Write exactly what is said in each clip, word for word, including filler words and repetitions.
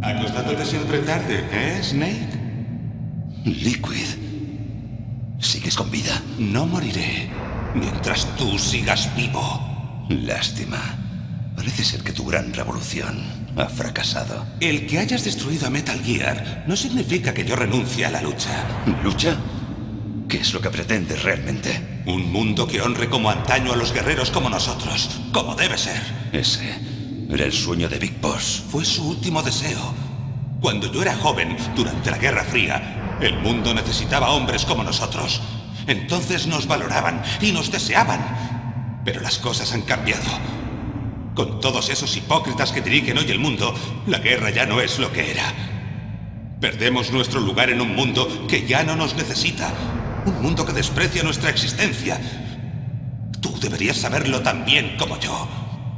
Acostándote siempre tarde, ¿eh, Snake? Liquid. ¿Sigues con vida? No moriré mientras tú sigas vivo. Lástima. Parece ser que tu gran revolución ha fracasado. El que hayas destruido a Metal Gear no significa que yo renuncie a la lucha. ¿Lucha? ¿Qué es lo que pretendes realmente? Un mundo que honre como antaño a los guerreros como nosotros, como debe ser. Ese era el sueño de Big Boss. Fue su último deseo. Cuando yo era joven, durante la Guerra Fría, el mundo necesitaba hombres como nosotros. Entonces nos valoraban y nos deseaban. Pero las cosas han cambiado. Con todos esos hipócritas que dirigen hoy el mundo, la guerra ya no es lo que era. Perdemos nuestro lugar en un mundo que ya no nos necesita. Un mundo que desprecia nuestra existencia. Tú deberías saberlo tan bien como yo.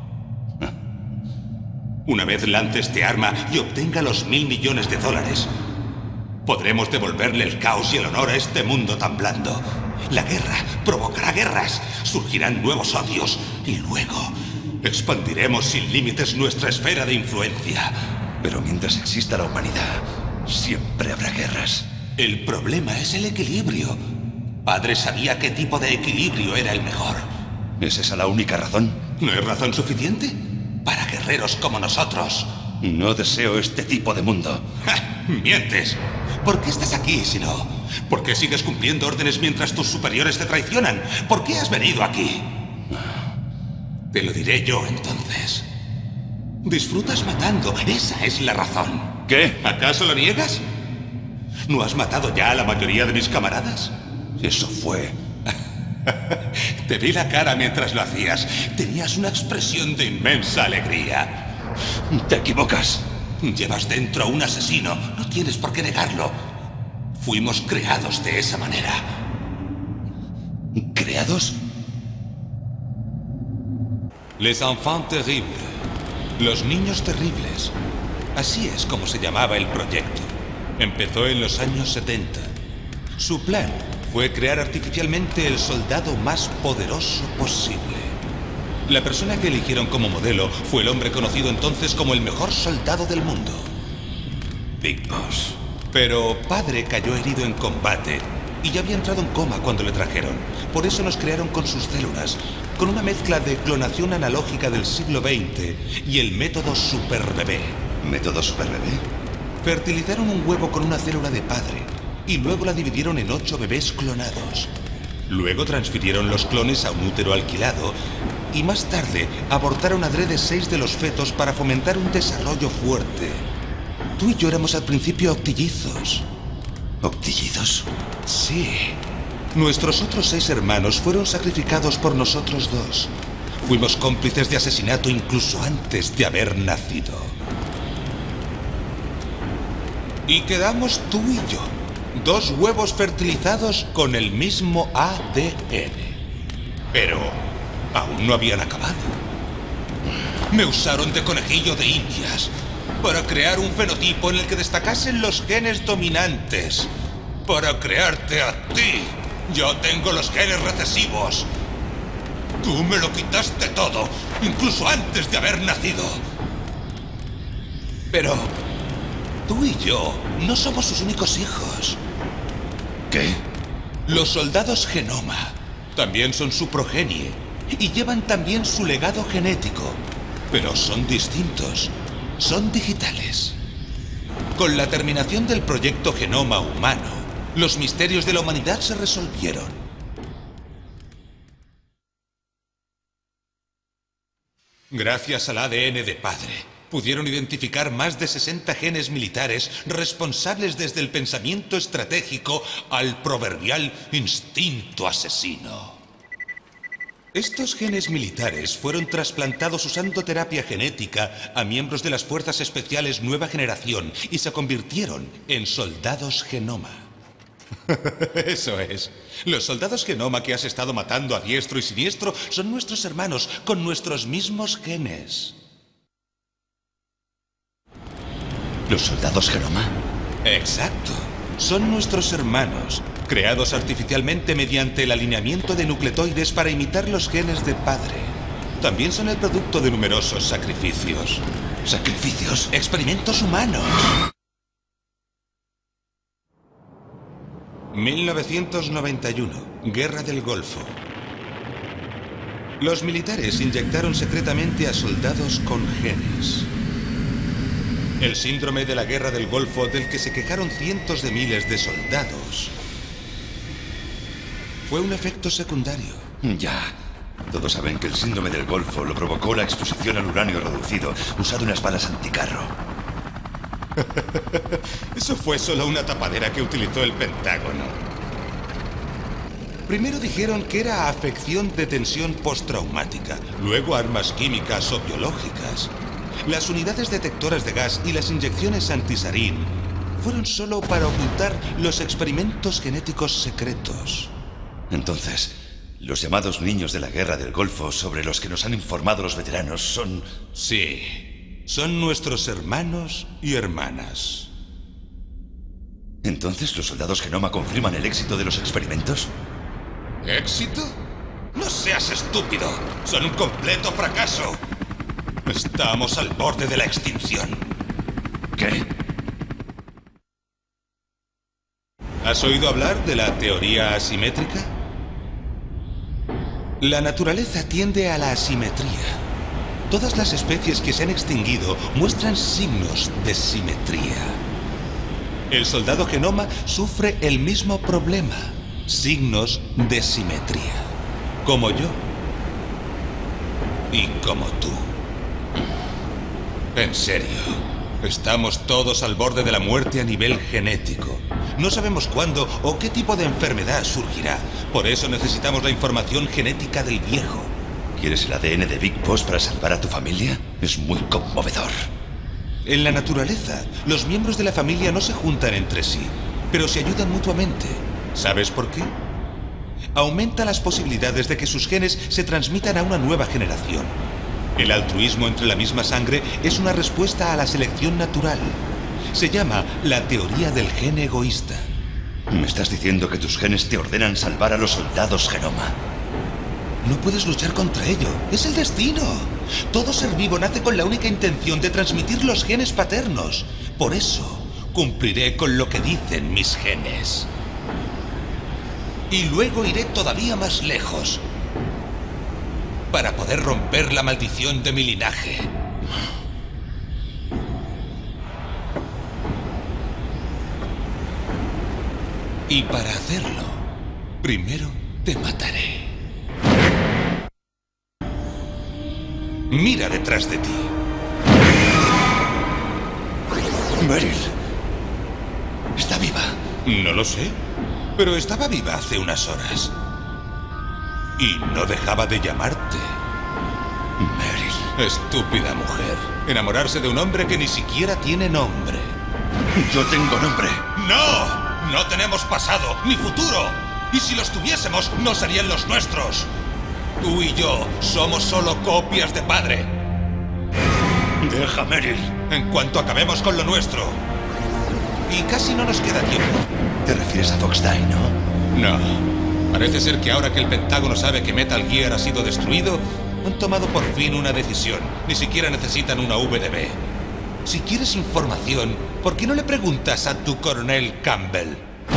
Una vez lance este arma y obtenga los mil millones de dólares, podremos devolverle el caos y el honor a este mundo tan blando. La guerra provocará guerras, surgirán nuevos odios y luego expandiremos sin límites nuestra esfera de influencia. Pero mientras exista la humanidad, siempre habrá guerras. El problema es el equilibrio. Padre sabía qué tipo de equilibrio era el mejor. ¿Es esa la única razón? ¿No es razón suficiente? Para guerreros como nosotros. No deseo este tipo de mundo. ¡Ja! ¡Mientes! ¿Por qué estás aquí si no? ¿Por qué sigues cumpliendo órdenes mientras tus superiores te traicionan? ¿Por qué has venido aquí? Te lo diré yo entonces. Disfrutas matando, esa es la razón. ¿Qué? ¿Acaso lo niegas? ¿No has matado ya a la mayoría de mis camaradas? Eso fue... Te vi la cara mientras lo hacías. Tenías una expresión de inmensa alegría. Te equivocas. Llevas dentro a un asesino. No tienes por qué negarlo. Fuimos creados de esa manera. ¿Creados? Les enfants terribles. Los niños terribles. Así es como se llamaba el proyecto. Empezó en los años setenta. Su plan fue crear artificialmente el soldado más poderoso posible. La persona que eligieron como modelo fue el hombre conocido entonces como el mejor soldado del mundo, Big Boss. Pero padre cayó herido en combate y ya había entrado en coma cuando le trajeron. Por eso nos crearon con sus células, con una mezcla de clonación analógica del siglo veinte y el método superbebé. ¿Método superbebé? Fertilizaron un huevo con una célula de padre y luego la dividieron en ocho bebés clonados. Luego transfirieron los clones a un útero alquilado y más tarde abortaron adrede seis de los fetos para fomentar un desarrollo fuerte. Tú y yo éramos al principio octillizos. ¿Octillizos? Sí. Nuestros otros seis hermanos fueron sacrificados por nosotros dos. Fuimos cómplices de asesinato incluso antes de haber nacido. Y quedamos tú y yo. Dos huevos fertilizados con el mismo A D N. Pero aún no habían acabado. Me usaron de conejillo de indias para crear un fenotipo en el que destacasen los genes dominantes. Para crearte a ti. Yo tengo los genes recesivos. Tú me lo quitaste todo, incluso antes de haber nacido. Pero tú y yo no somos sus únicos hijos. ¿Qué? Los soldados Genoma también son su progenie y llevan también su legado genético, pero son distintos, son digitales. Con la terminación del proyecto Genoma humano, los misterios de la humanidad se resolvieron. Gracias al A D N de padre, pudieron identificar más de sesenta genes militares responsables desde el pensamiento estratégico al proverbial instinto asesino. Estos genes militares fueron trasplantados usando terapia genética a miembros de las Fuerzas Especiales Nueva Generación y se convirtieron en soldados Genoma. Eso es. Los soldados Genoma que has estado matando a diestro y siniestro son nuestros hermanos con nuestros mismos genes. ¿Los soldados Genoma? Exacto. Son nuestros hermanos, creados artificialmente mediante el alineamiento de nucleotides para imitar los genes de padre. También son el producto de numerosos sacrificios. ¿Sacrificios? Experimentos humanos. mil novecientos noventa y uno. Guerra del Golfo. Los militares inyectaron secretamente a soldados con genes. El síndrome de la Guerra del Golfo, del que se quejaron cientos de miles de soldados, fue un efecto secundario. Ya. Todos saben que el síndrome del Golfo lo provocó la exposición al uranio reducido usado en las balas anticarro. Eso fue solo una tapadera que utilizó el Pentágono. Primero dijeron que era afección de tensión postraumática, luego armas químicas o biológicas. Las unidades detectoras de gas y las inyecciones antisarín fueron solo para ocultar los experimentos genéticos secretos. Entonces, los llamados niños de la Guerra del Golfo sobre los que nos han informado los veteranos son... Sí, son nuestros hermanos y hermanas. ¿Entonces los soldados Genoma confirman el éxito de los experimentos? ¿Éxito? No seas estúpido. Son un completo fracaso. Estamos al borde de la extinción. ¿Qué? ¿Has oído hablar de la teoría asimétrica? La naturaleza tiende a la asimetría. Todas las especies que se han extinguido muestran signos de simetría. El soldado Genoma sufre el mismo problema. Signos de simetría. Como yo. Y como tú. En serio. Estamos todos al borde de la muerte a nivel genético. No sabemos cuándo o qué tipo de enfermedad surgirá. Por eso necesitamos la información genética del viejo. ¿Quieres el A D N de Big Boss para salvar a tu familia? Es muy conmovedor. En la naturaleza, los miembros de la familia no se juntan entre sí, pero se ayudan mutuamente. ¿Sabes por qué? Aumenta las posibilidades de que sus genes se transmitan a una nueva generación. El altruismo entre la misma sangre es una respuesta a la selección natural. Se llama la teoría del gen egoísta. ¿Me estás diciendo que tus genes te ordenan salvar a los soldados Genoma? No puedes luchar contra ello. Es el destino. Todo ser vivo nace con la única intención de transmitir los genes paternos. Por eso, cumpliré con lo que dicen mis genes. Y luego iré todavía más lejos. Para poder romper la maldición de mi linaje. Y para hacerlo, primero te mataré. Mira detrás de ti. Meryl. ¿Está viva? No lo sé, pero estaba viva hace unas horas. Y no dejaba de llamarte. Meryl. Estúpida mujer. Enamorarse de un hombre que ni siquiera tiene nombre. Yo tengo nombre. ¡No! No tenemos pasado, ni futuro. Y si los tuviésemos, no serían los nuestros. Tú y yo somos solo copias de padre. Deja, Meryl. En cuanto acabemos con lo nuestro. Y casi no nos queda tiempo. ¿Te refieres a Fox Die, no? No. Parece ser que ahora que el Pentágono sabe que Metal Gear ha sido destruido, han tomado por fin una decisión. Ni siquiera necesitan una V D B. Si quieres información, ¿por qué no le preguntas a tu coronel Campbell?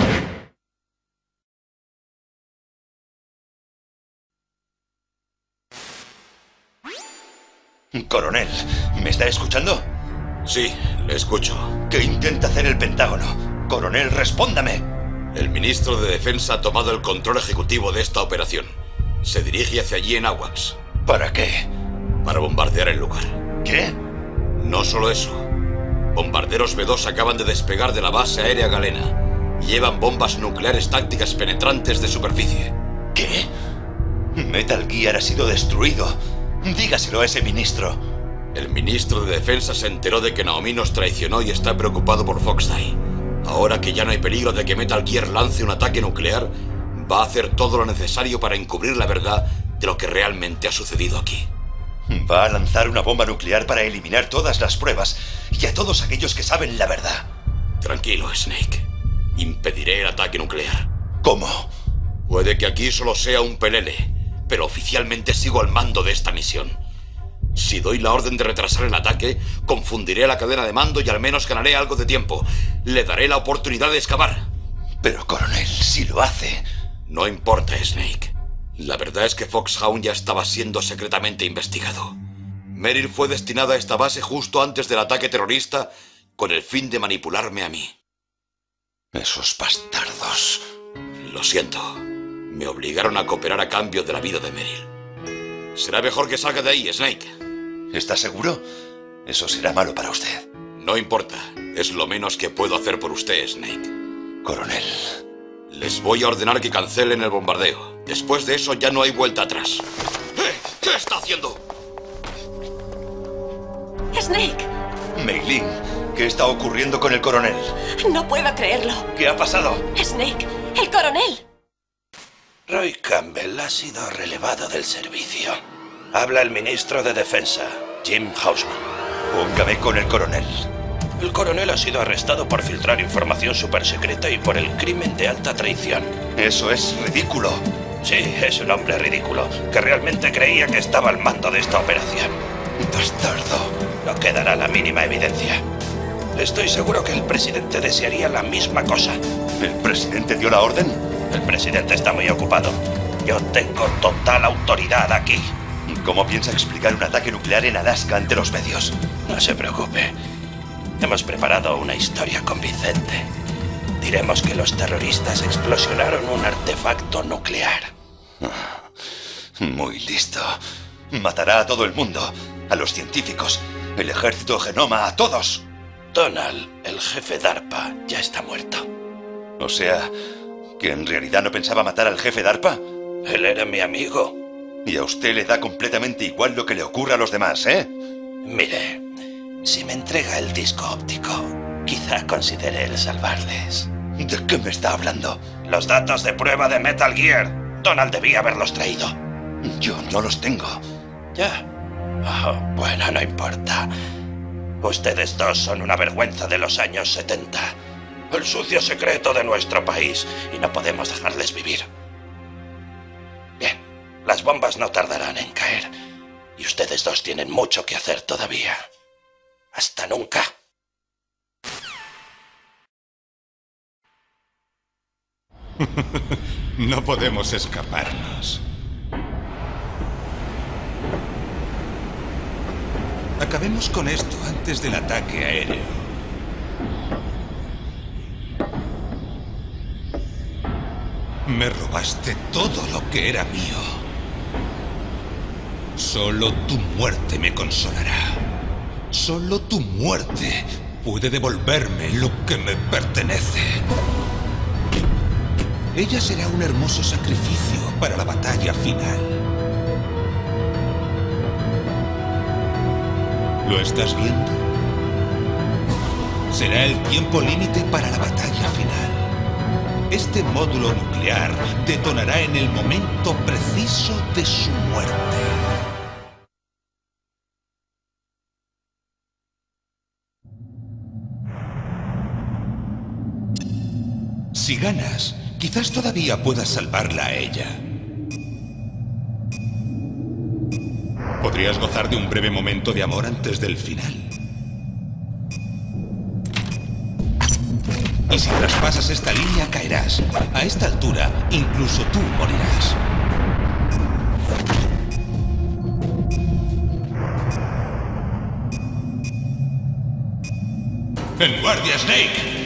Coronel, ¿me está escuchando? Sí, le escucho. ¿Qué intenta hacer el Pentágono? Coronel, respóndame. El ministro de Defensa ha tomado el control ejecutivo de esta operación. Se dirige hacia allí en AWACS. ¿Para qué? Para bombardear el lugar. ¿Qué? No solo eso. Bombarderos B dos acaban de despegar de la base aérea Galena. Llevan bombas nucleares tácticas penetrantes de superficie. ¿Qué? Metal Gear ha sido destruido. Dígaselo a ese ministro. El ministro de Defensa se enteró de que Naomi nos traicionó y está preocupado por Fox Die. Ahora que ya no hay peligro de que Metal Gear lance un ataque nuclear, va a hacer todo lo necesario para encubrir la verdad de lo que realmente ha sucedido aquí. Va a lanzar una bomba nuclear para eliminar todas las pruebas y a todos aquellos que saben la verdad. Tranquilo, Snake. Impediré el ataque nuclear. ¿Cómo? Puede que aquí solo sea un pelele, pero oficialmente sigo al mando de esta misión. Si doy la orden de retrasar el ataque, confundiré la cadena de mando y al menos ganaré algo de tiempo. Le daré la oportunidad de excavar. Pero, coronel, si lo hace... No importa, Snake. La verdad es que Foxhound ya estaba siendo secretamente investigado. Merrill fue destinado a esta base justo antes del ataque terrorista con el fin de manipularme a mí. Esos bastardos. Lo siento. Me obligaron a cooperar a cambio de la vida de Merrill. Será mejor que salga de ahí, Snake. ¿Está seguro? Eso será malo para usted. No importa. Es lo menos que puedo hacer por usted, Snake. Coronel. Les voy a ordenar que cancelen el bombardeo. Después de eso ya no hay vuelta atrás. ¿Eh? ¿Qué está haciendo? Snake. Mei Ling, ¿qué está ocurriendo con el coronel? No puedo creerlo. ¿Qué ha pasado? Snake, el coronel. Roy Campbell ha sido relevado del servicio. Habla el ministro de Defensa, Jim Houseman. Póngame con el coronel. El coronel ha sido arrestado por filtrar información supersecreta y por el crimen de alta traición. Eso es ridículo. Sí, es un hombre ridículo, que realmente creía que estaba al mando de esta operación. Bastardo. No quedará la mínima evidencia. Estoy seguro que el presidente desearía la misma cosa. ¿El presidente dio la orden? El presidente está muy ocupado. Yo tengo total autoridad aquí. ¿Cómo piensa explicar un ataque nuclear en Alaska ante los medios? No se preocupe. Hemos preparado una historia convincente. Diremos que los terroristas explosionaron un artefacto nuclear. Muy listo. Matará a todo el mundo. A los científicos, el ejército Genoma, a todos. Donald, el jefe DARPA, ya está muerto. O sea, que en realidad no pensaba matar al jefe DARPA. Él era mi amigo. Y a usted le da completamente igual lo que le ocurra a los demás, ¿eh? Mire, si me entrega el disco óptico, quizá considere el salvarles. ¿De qué me está hablando? Los datos de prueba de Metal Gear. Donald debía haberlos traído. Yo no los tengo. ¿Ya? Oh, bueno, no importa. Ustedes dos son una vergüenza de los años setenta. El sucio secreto de nuestro país. Y no podemos dejarles vivir. Bien, las bombas no tardarán en caer. Y ustedes dos tienen mucho que hacer todavía. Hasta nunca. No podemos escaparnos. Acabemos con esto antes del ataque aéreo. Me robaste todo lo que era mío. Solo tu muerte me consolará. Solo tu muerte puede devolverme lo que me pertenece. Ella será un hermoso sacrificio para la batalla final. ¿Lo estás viendo? Será el tiempo límite para la batalla final. Este módulo nuclear detonará en el momento preciso de su muerte. Si ganas, quizás todavía puedas salvarla a ella. Podrías gozar de un breve momento de amor antes del final. Y si traspasas esta línea, caerás. A esta altura, incluso tú morirás. ¡En guardia, Snake!